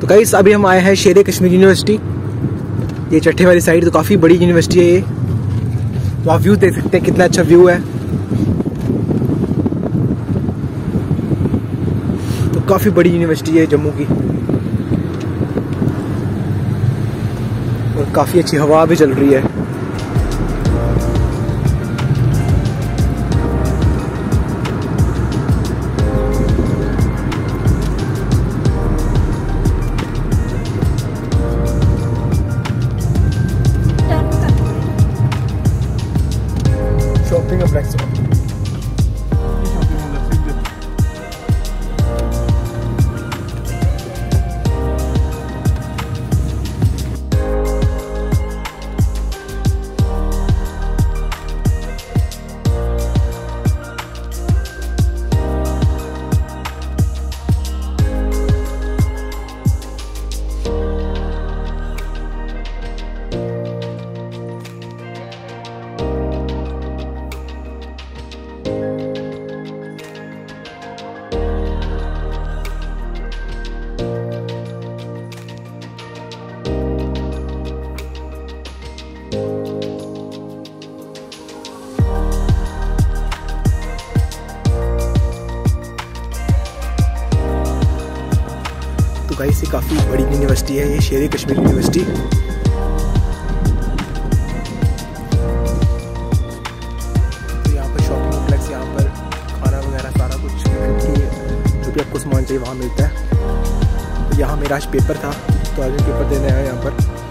तो गाइस अभी हम आए हैं शेर-ए कश्मीर यूनिवर्सिटी, ये चट्टे वाली साइड। तो काफ़ी बड़ी यूनिवर्सिटी है ये, तो आप व्यू देख सकते हैं, कितना अच्छा व्यू है। तो काफ़ी बड़ी यूनिवर्सिटी है जम्मू की, और काफ़ी अच्छी हवा भी चल रही है। शॉपिंग कॉम्प्लेक्स गाइस ये काफ़ी बड़ी यूनिवर्सिटी है, ये शेर-ए कश्मीर यूनिवर्सिटी। तो यहाँ पर शॉपिंग कॉम्प्लेक्स, यहाँ पर खाना वगैरह सारा कुछ, जो भी आपको सामान चाहिए वहाँ मिलता है। तो यहाँ मेरा आज पेपर था, तो आज पेपर देने आया यहाँ पर।